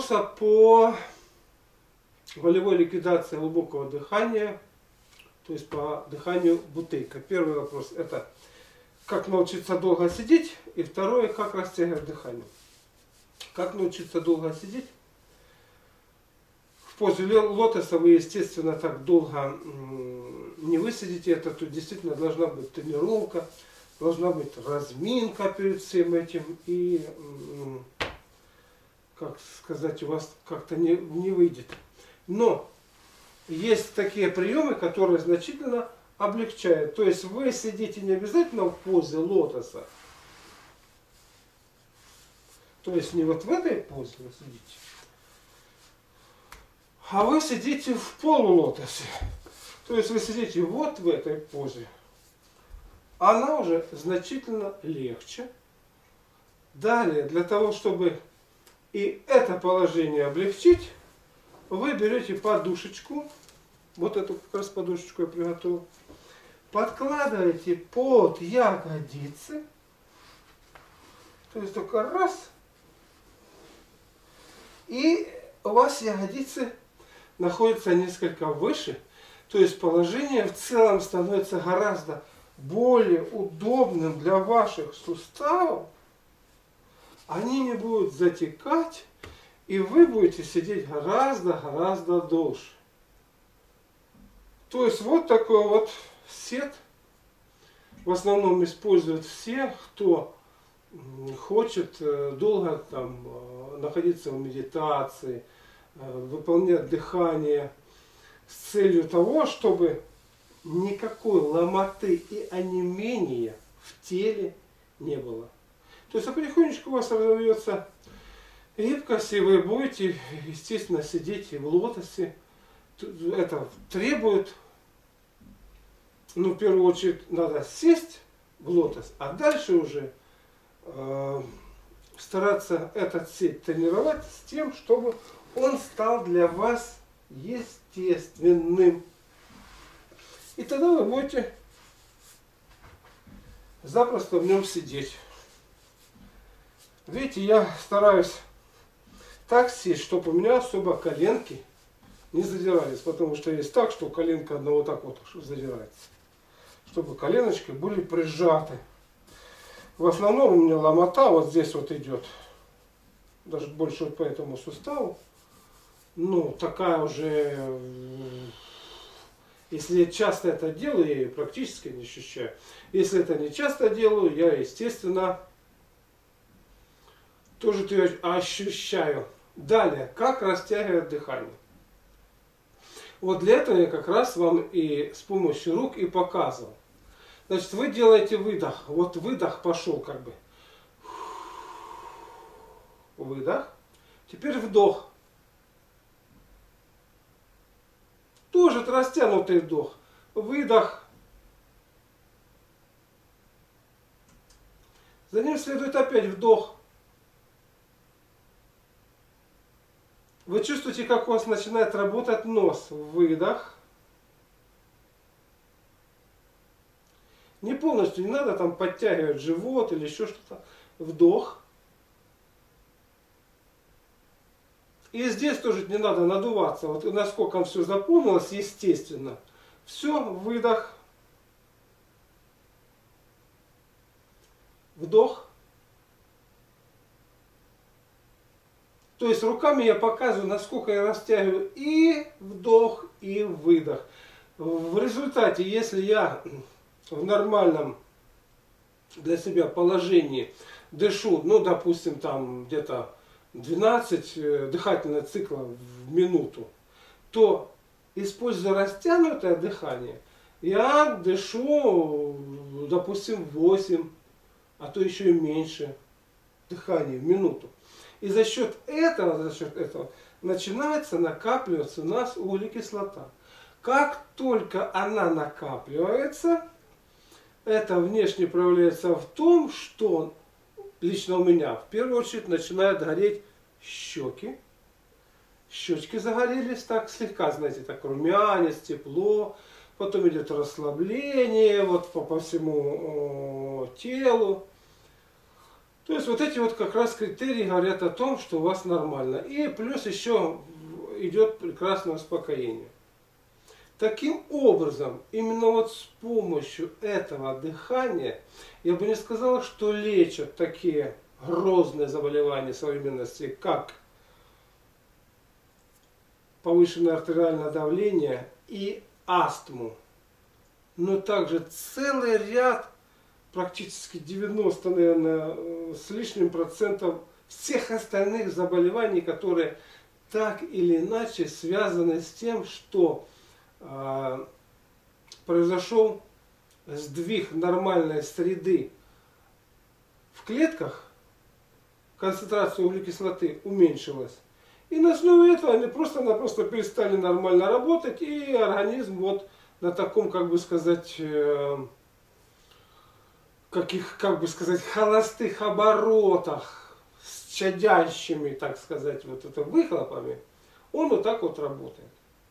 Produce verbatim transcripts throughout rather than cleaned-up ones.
вопроса по волевой ликвидации глубокого дыхания, то есть по дыханию бутейка. Первый вопрос — это как научиться долго сидеть, и второе — как растягивать дыхание. Как научиться долго сидеть? В позе лотоса вы, естественно, так долго не высидите. Это тут действительно должна быть тренировка, должна быть разминка перед всем этим. И, как сказать, у вас как-то не, не выйдет. Но есть такие приемы, которые значительно облегчают. То есть вы сидите не обязательно в позе лотоса. То есть не вот в этой позе вы сидите, а вы сидите в полулотосе. То есть вы сидите вот в этой позе. Она уже значительно легче. Далее, для того, чтобы и это положение облегчить, вы берете подушечку, вот эту как раз подушечку я приготовил, подкладываете под ягодицы, то есть только раз, и у вас ягодицы находятся несколько выше, то есть положение в целом становится гораздо более удобным для ваших суставов, они не будут затекать, и вы будете сидеть гораздо-гораздо дольше. То есть вот такой вот сет в основном используют все, кто хочет долго там находиться в медитации, выполнять дыхание с целью того, чтобы никакой ломоты и онемения в теле не было. То есть а потихонечку у вас разовьется гибкость, и вы будете, естественно, сидеть в лотосе. Это требует, ну, в первую очередь, надо сесть в лотос, а дальше уже э, стараться этот сеть тренировать с тем, чтобы он стал для вас естественным. И тогда вы будете запросто в нем сидеть. Видите, я стараюсь так сесть, чтобы у меня особо коленки не задирались, потому что есть так, что коленка одна вот так вот задирается. Чтобы коленочки были прижаты. В основном у меня ломота вот здесь вот идет, даже больше вот по этому суставу. Ну, такая уже, если я часто это делаю, я ее практически не ощущаю. Если это не часто делаю, я, естественно, тоже ее ощущаю. Далее, как растягивать дыхание. Вот для этого я как раз вам и с помощью рук и показывал. Значит, вы делаете выдох. Вот выдох пошел как бы. Выдох. Теперь вдох. Тоже растянутый вдох. Выдох. За ним следует опять вдох. Вы чувствуете, как у вас начинает работать нос. Выдох. Не полностью, не надо там подтягивать живот или еще что-то. Вдох. И здесь тоже не надо надуваться. Вот насколько все заполнилось, естественно. Все, выдох. Вдох. То есть руками я показываю, насколько я растягиваю и вдох, и выдох. В результате, если я в нормальном для себя положении дышу, ну, допустим, там где-то двенадцать дыхательных циклов в минуту, то, используя растянутое дыхание, я дышу, допустим, восемь, а то еще и меньше дыханий в минуту. И за счет этого, за счет этого начинается накапливаться у нас углекислота. Как только она накапливается, это внешне проявляется в том, что лично у меня в первую очередь начинают гореть щеки. Щечки загорелись так слегка, знаете, так румянец, тепло. Потом идет расслабление вот по, по всему о, телу. То То есть вот эти вот как раз критерии говорят о том, что у вас нормально. И плюс еще идет прекрасное успокоение. Таким образом, именно вот с помощью этого дыхания, я бы не сказал, что лечат такие грозные заболевания современности, как повышенное артериальное давление и астму. Но также целый ряд, практически девяносто, наверное, с лишним процентов всех остальных заболеваний, которые так или иначе связаны с тем, что э, произошел сдвиг нормальной среды в клетках, концентрация углекислоты уменьшилась. И на основе этого они просто-напросто перестали нормально работать, и организм вот на таком, как бы сказать, э, каких, как бы сказать, холостых оборотах, с чадящими, так сказать, вот это выхлопами, он вот так вот работает.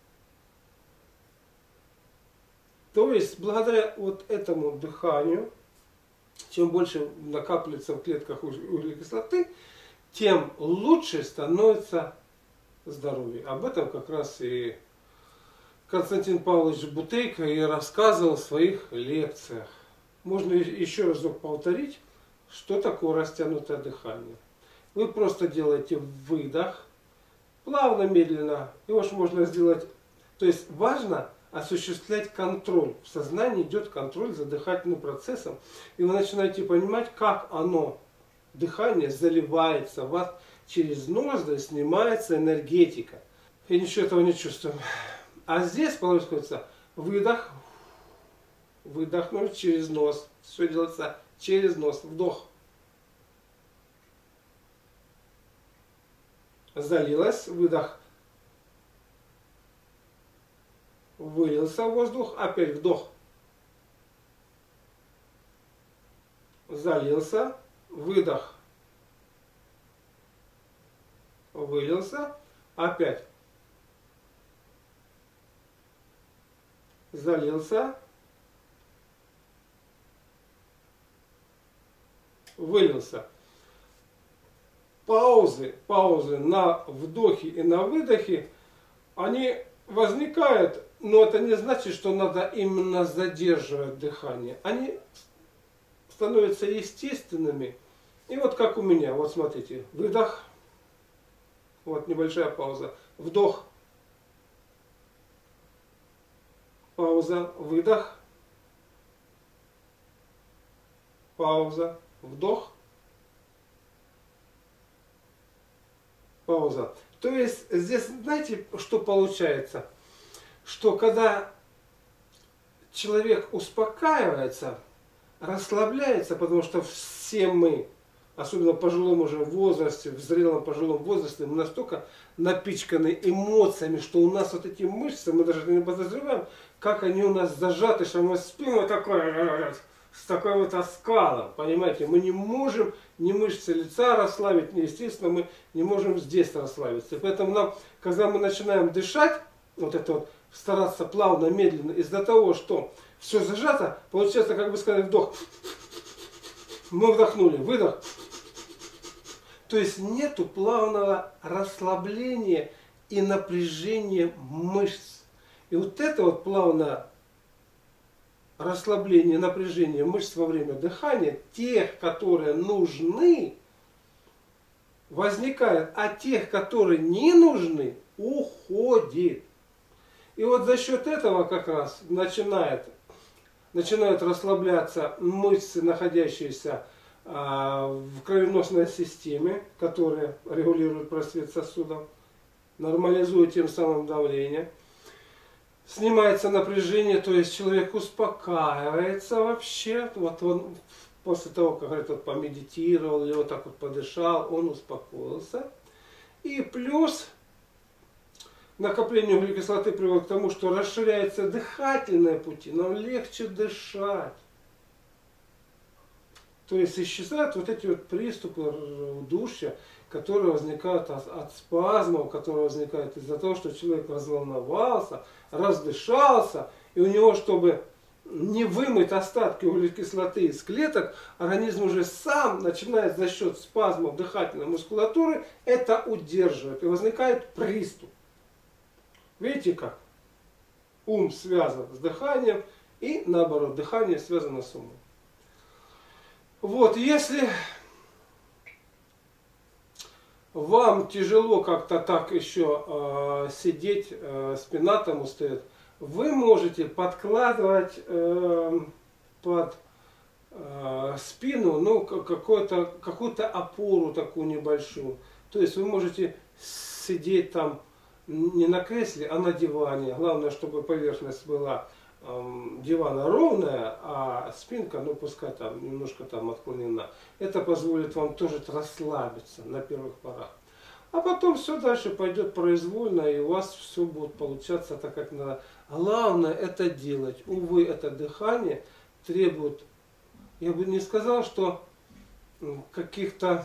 То есть, благодаря вот этому дыханию, чем больше накапливается в клетках углекислоты, тем лучше становится здоровье. Об этом как раз и Константин Павлович Бутейко и рассказывал в своих лекциях. Можно еще разок повторить, что такое растянутое дыхание. Вы просто делаете выдох, плавно, медленно. Его же можно сделать. То есть важно осуществлять контроль. В сознании идет контроль за дыхательным процессом. И вы начинаете понимать, как оно, дыхание, заливается в вас через ноздри, снимается энергетика. И ничего этого не чувствуем. А здесь происходит выдох, выдохнуть через нос. Все делается через нос. Вдох. Залилось, выдох. Вылился воздух, опять вдох. Залился, выдох. Вылился, опять. Залился. Вылился. Паузы, паузы на вдохе и на выдохе, они возникают, но это не значит, что надо именно задерживать дыхание. Они становятся естественными. И вот как у меня, вот смотрите, выдох, вот небольшая пауза, вдох, пауза, выдох, пауза, вдох, пауза. То есть здесь, знаете, что получается? Что когда человек успокаивается, расслабляется, потому что все мы, особенно в пожилом уже возрасте, в зрелом пожилом возрасте, мы настолько напичканы эмоциями, что у нас вот эти мышцы, мы даже не подозреваем, как они у нас зажаты, что мы спим вот такой, с такой вот оскалом, понимаете, мы не можем ни мышцы лица расслабить, ни, естественно, мы не можем здесь расслабиться. И поэтому нам, когда мы начинаем дышать, вот это вот, стараться плавно, медленно, из-за того, что все зажато, получается, как бы сказать, вдох. Мы вдохнули, выдох. То есть нету плавного расслабления и напряжения мышц. И вот это вот плавное расслабление, напряжение мышц во время дыхания, тех, которые нужны, возникает, а тех, которые не нужны, уходит. И вот за счет этого как раз начинает, начинают расслабляться мышцы, находящиеся а, в кровеносной системе, которые регулируют просвет сосудов, нормализуют тем самым давление. Снимается напряжение, то есть человек успокаивается вообще. Вот он после того, как говорит, вот помедитировал или вот так вот подышал, он успокоился. И плюс накопление углекислоты приводит к тому, что расширяются дыхательные пути, нам легче дышать. То есть исчезают вот эти вот приступы удушья, которые возникают от, от спазмов, которые возникают из-за того, что человек разволновался, раздышался, и у него, чтобы не вымыть остатки углекислоты из клеток, организм уже сам начинает за счет спазмов дыхательной мускулатуры это удерживать. И возникает приступ. Видите как? Ум связан с дыханием и наоборот, дыхание связано с умом. Вот, если вам тяжело как-то так еще э, сидеть, э, спина там устает, вы можете подкладывать э, под э, спину ну, какую-то какую-то опору такую небольшую. То есть вы можете сидеть там не на кресле, а на диване. Главное, чтобы поверхность была э, дивана ровная, а спинка, ну пускай там немножко там отклонена. Это позволит вам тоже расслабиться на первых порах. А потом все дальше пойдет произвольно, и у вас все будет получаться так, как надо. Главное это делать. Увы, это дыхание требует, я бы не сказал, что каких-то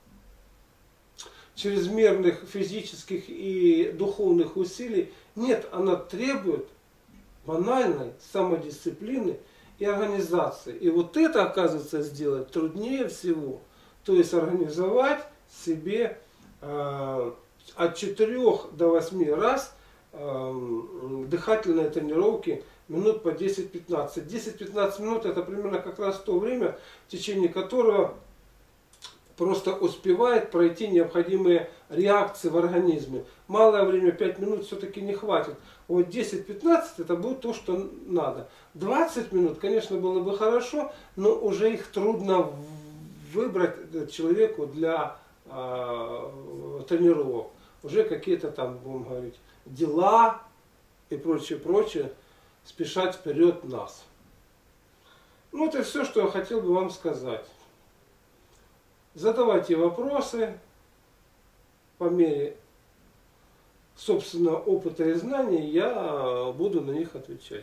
чрезмерных физических и духовных усилий. Нет, оно требует банальной самодисциплины и организации. И вот это, оказывается, сделать труднее всего. То есть организовать себе э, от четырёх до восьми раз э, дыхательные тренировки минут по десять-пятнадцать. десять-пятнадцать минут это примерно как раз то время, в течение которого просто успевает пройти необходимые реакции в организме. Малое время, пять минут все-таки не хватит. Вот десять-пятнадцать это будет то, что надо. двадцать минут, конечно, было бы хорошо, но уже их трудно выбрать человеку для э, тренировок. Уже какие-то там, будем говорить, дела и прочее, прочее спешат вперед нас. Ну, вот и все, что я хотел бы вам сказать. Задавайте вопросы по мере собственного опыта и знаний, я буду на них отвечать.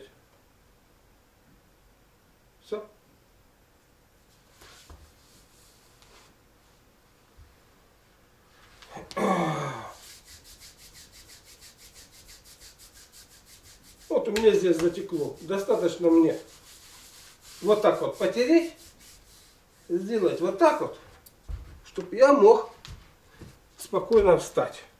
Все. Вот у меня здесь затекло. Достаточно мне вот так вот потереть, сделать вот так вот, чтобы я мог спокойно встать.